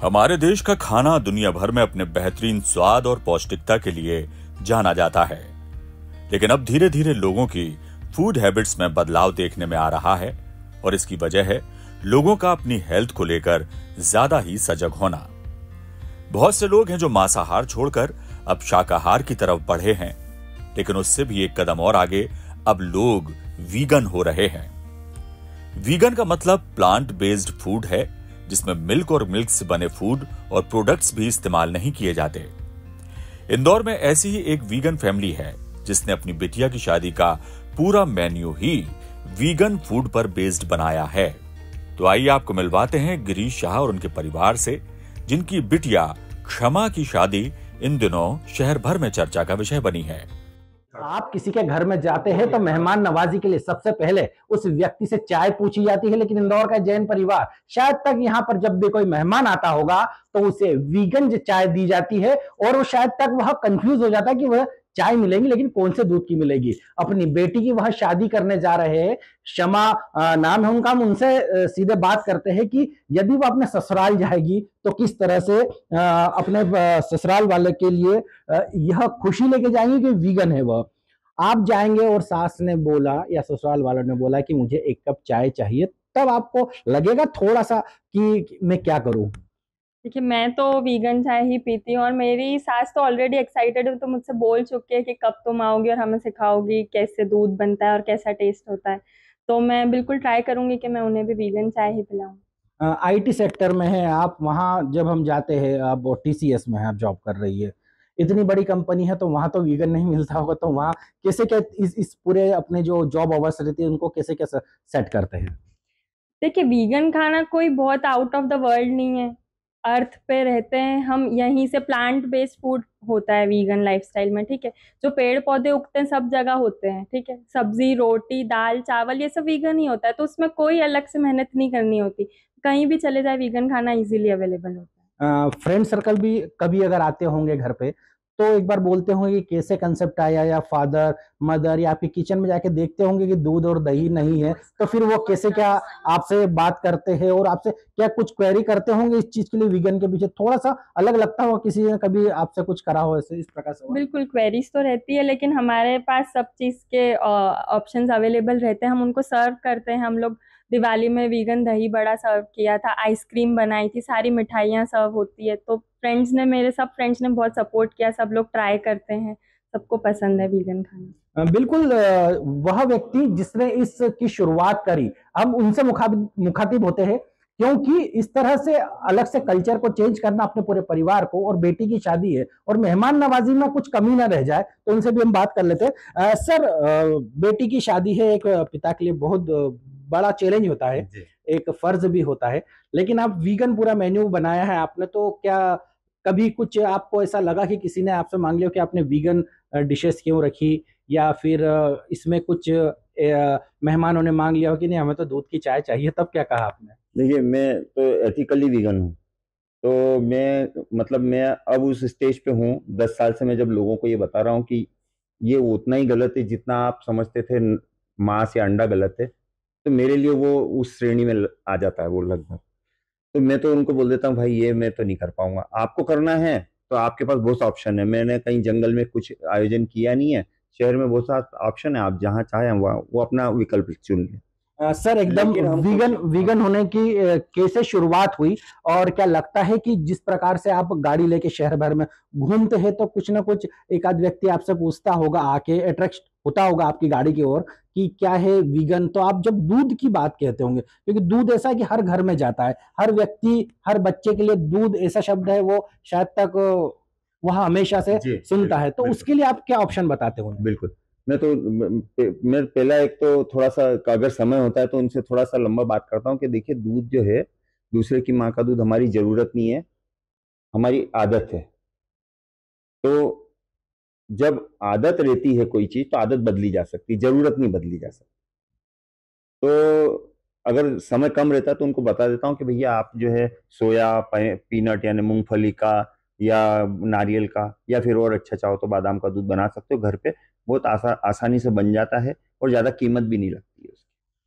हमारे देश का खाना दुनिया भर में अपने बेहतरीन स्वाद और पौष्टिकता के लिए जाना जाता है, लेकिन अब धीरे धीरे लोगों की फूड हैबिट्स में बदलाव देखने में आ रहा है और इसकी वजह है लोगों का अपनी हेल्थ को लेकर ज्यादा ही सजग होना। बहुत से लोग हैं जो मांसाहार छोड़कर अब शाकाहार की तरफ बढ़े हैं, लेकिन उससे भी एक कदम और आगे अब लोग वीगन हो रहे हैं। वीगन का मतलब प्लांट बेस्ड फूड है, जिसमें मिल्क और मिल्क से बने फूड और प्रोडक्ट्स भी इस्तेमाल नहीं किए जाते। इंदौर में ऐसी ही एक वीगन फैमिली है जिसने अपनी बिटिया की शादी का पूरा मेन्यू ही वीगन फूड पर बेस्ड बनाया है। तो आइए आपको मिलवाते हैं गिरीश शाह और उनके परिवार से, जिनकी बिटिया क्षमा की शादी इन दिनों शहर भर में चर्चा का विषय बनी है। आप किसी के घर में जाते हैं तो मेहमान नवाजी के लिए सबसे पहले उस व्यक्ति से चाय पूछी जाती है, लेकिन इंदौर का जैन परिवार शायद तक यहाँ पर जब भी कोई मेहमान आता होगा तो उसे वीगन चाय दी जाती है और वो शायद तक वह कंफ्यूज हो जाता है कि वह चाय मिलेगी लेकिन कौन से दूध की मिलेगी। अपनी बेटी की वह शादी करने जा रहे हैं, क्षमा नाम है उनका। हम उनसे सीधे बात करते हैं कि यदि वो अपने ससुराल जाएगी तो किस तरह से अपने ससुराल वाले के लिए यह खुशी लेके जाएंगे कि वीगन है वह। आप जाएंगे और सास ने बोला या ससुराल वालों ने बोला कि मुझे एक कप चाय चाहिए, तब आपको लगेगा थोड़ा सा कि मैं क्या करूं। देखिए, मैं तो वीगन चाय ही पीती हूँ और मेरी सास तो ऑलरेडी एक्साइटेड है, तो मुझसे बोल चुकी है कि कब तुम आओगी और हमें सिखाओगी कैसे दूध बनता है और कैसा टेस्ट होता है। तो मैं बिल्कुल ट्राई करूंगी कि मैं उन्हें भी वीगन चाय ही पिलाऊं। आईटी सेक्टर में है आप, वहाँ जब हम जाते हैं, आप टीसीएस में है, आप जॉब कर रही है, इतनी बड़ी कंपनी है तो वहाँ तो वीगन नहीं मिलता होगा, तो वहाँ कैसे क्या इस पूरे अपने जो जॉब अवर्स रहती है उनको कैसे कैसे सेट करते हैं? देखिए, वीगन खाना कोई बहुत आउट ऑफ द वर्ल्ड नहीं है। अर्थ पे रहते हैं हम, यहीं से प्लांट बेस्ड फूड होता है वीगन लाइफस्टाइल में, ठीक है। जो पेड़ पौधे उगते हैं सब जगह होते हैं, ठीक है। सब्जी, रोटी, दाल, चावल, ये सब वीगन ही होता है, तो उसमें कोई अलग से मेहनत नहीं करनी होती। कहीं भी चले जाए वीगन खाना इजीली अवेलेबल होता है। फ्रेंड सर्कल भी कभी अगर आते होंगे घर पे तो एक बार बोलते होंगे कि कैसे कंसेप्ट आया, या फादर मदर या आपके किचन में जाके देखते होंगे कि दूध और दही नहीं है, तो फिर वो कैसे क्या आपसे बात करते हैं और आपसे क्या कुछ क्वेरी करते होंगे इस चीज के लिए? वीगन के पीछे थोड़ा सा अलग लगता होगा, किसी ने कभी आपसे कुछ करा हो ऐसे इस प्रकार से? बिल्कुल, क्वेरीज तो रहती है, लेकिन हमारे पास सब चीज के ऑप्शंस अवेलेबल रहते हैं। हम उनको सर्व करते हैं। हम लोग दिवाली में वीगन दही बड़ा सर्व किया था, आइसक्रीम बनाई थी, सारी मिठाइयाँ सर्व होती है। तो मेरे सब फ्रेंड्स ने बहुत सपोर्ट किया, सब लोग ट्राई करते हैं, सबको पसंद है वीगन खाना। बिल्कुल। वह व्यक्ति जिसने इसकी शुरुआत करी, हम उनसे मुखातिब होते हैं, क्योंकि इस तरह से अलग से कल्चर को चेंज करना अपने पूरे परिवार को, और बेटी की शादी है और मेहमान नवाजी में कुछ कमी ना रह जाए, तो उनसे भी हम बात कर लेते हैं। सर, बेटी की शादी है, एक पिता के लिए बहुत बड़ा चैलेंज होता है, एक फर्ज भी होता है, लेकिन आप वीगन पूरा मेन्यू बनाया है आपने, तो क्या कभी कुछ आपको ऐसा लगा कि किसी ने आपसे मांग लिया कि आपने वीगन डिशेस क्यों रखी, या फिर इसमें कुछ मेहमानों ने मांग लिया हो कि नहीं हमें तो दूध की चाय चाहिए, तब क्या कहा आपने? देखिए, मैं तो एथिकली वीगन हूँ, तो मैं अब उस स्टेज पे हूँ। 10 साल से मैं जब लोगों को ये बता रहा हूँ कि ये उतना ही गलत है जितना आप समझते थे मांस या अंडा गलत है, तो मेरे लिए वो उस श्रेणी में आ जाता है वो लगभग। तो मैं तो उनको बोल देता हूँ, भाई ये मैं तो नहीं कर पाऊंगा, आपको करना है तो आपके पास बहुत ऑप्शन है। मैंने कहीं जंगल में कुछ आयोजन किया नहीं है, शहर में बहुत सारा ऑप्शन है, आप जहाँ चाहें वो अपना विकल्प चुन लें। सर, एकदम वीगन होने की कैसे शुरुआत हुई, और क्या लगता है कि जिस प्रकार से आप गाड़ी लेके शहर भर में घूमते हैं तो कुछ ना कुछ एक आध व्यक्ति आपसे पूछता होगा, आके अट्रैक्ट होता होगा आपकी गाड़ी की ओर कि क्या है वीगन? तो आप जब दूध की बात कहते होंगे, क्योंकि दूध ऐसा है कि हर घर में जाता है, हर व्यक्ति, हर बच्चे के लिए दूध ऐसा शब्द है वो शायद तक वह हमेशा से सुनता है, तो उसके लिए आप क्या ऑप्शन बताते होंगे? बिल्कुल, मैं पहला एक तो थोड़ा सा, अगर समय होता है तो उनसे थोड़ा सा लंबा बात करता हूँ कि देखिए, दूध जो है दूसरे की माँ का दूध हमारी जरूरत नहीं है, हमारी आदत है। तो जब आदत रहती है कोई चीज तो आदत बदली जा सकती, जरूरत नहीं बदली जा सकती। तो अगर समय कम रहता है तो उनको बता देता हूँ कि भैया आप जो है सोया पीनट यानी मूंगफली का या नारियल का, या फिर और अच्छा चाहो तो बादाम का दूध बना सकते हो घर पे, बहुत आसानी से बन जाता है और ज्यादा कीमत भी नहीं लगती है उसकी।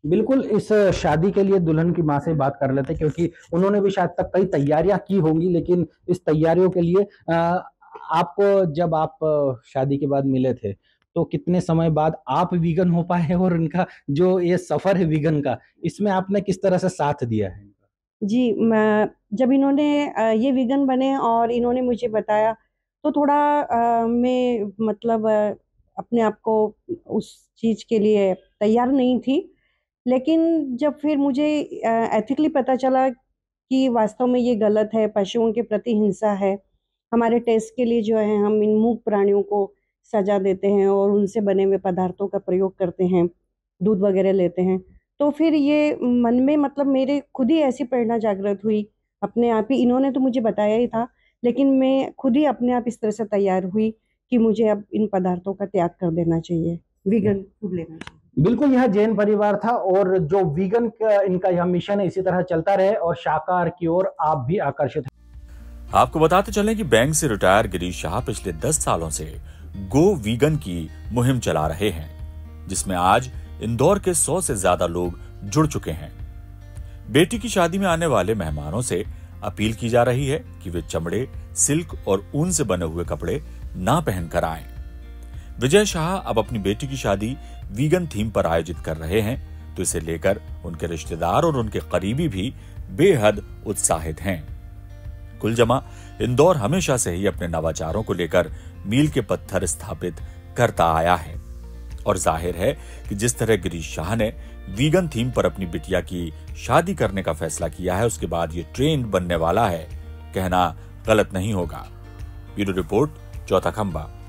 बिल्कुल, इस शादी के लिए दुल्हन की माँ से बात कर लेते, क्योंकि उन्होंने भी शायद तक कई तैयारियां की होंगी, लेकिन इस तैयारियों के लिए आपको जब आप शादी के बाद मिले थे, तो कितने समय बाद आप वीगन हो पाए, और इनका जो ये सफर है वीगन का, इसमें आपने किस तरह से साथ दिया है? जी, मैं जब इन्होंने ये वीगन बने और इन्होंने मुझे बताया, तो थोड़ा मैं मतलब अपने आप को उस चीज़ के लिए तैयार नहीं थी। लेकिन जब फिर मुझे एथिकली पता चला कि वास्तव में ये गलत है, पशुओं के प्रति हिंसा है। हमारे टेस्ट के लिए जो है हम इन मूक प्राणियों को सज़ा देते हैं और उनसे बने हुए पदार्थों का प्रयोग करते हैं, दूध वगैरह लेते हैं। तो फिर ये मन में मतलब मेरे खुद ही ऐसी प्रेरणा जागृत हुई, अपने आप ही। इन्होंने तो मुझे बताया ही था, लेकिन मैं खुद ही अपने आप इस तरह से तैयार हुई कि मुझे अब इन पदार्थों का त्याग कर देना चाहिए, वीगन फूड लेना चाहिए। बिल्कुल, यह जैन परिवार था, और जो वीगन का इनका यह मिशन है इसी तरह चलता रहे और शाकाहार की ओर आप भी आकर्षित। आपको बताते चलें कि बैंक से रिटायर गिरीश शाह पिछले 10 सालों से गो वीगन की मुहिम चला रहे हैं, जिसमें आज इंदौर के 100 से ज्यादा लोग जुड़ चुके हैं। बेटी की शादी में आने वाले मेहमानों से अपील की जा रही है कि वे चमड़े, सिल्क और ऊन से बने हुए कपड़े ना पहनकर आएं। विजय शाह अब अपनी बेटी की शादी वीगन थीम पर आयोजित कर रहे हैं, तो इसे लेकर उनके रिश्तेदार और उनके करीबी भी बेहद उत्साहित हैं। कुल जमा इंदौर हमेशा से ही अपने नवाचारों को लेकर मील के पत्थर स्थापित करता आया है, और जाहिर है कि जिस तरह गिरीश शाह ने वीगन थीम पर अपनी बिटिया की शादी करने का फैसला किया है, उसके बाद ये ट्रेंड बनने वाला है, कहना गलत नहीं होगा। ब्यूरो रिपोर्ट, चौथा खंबा।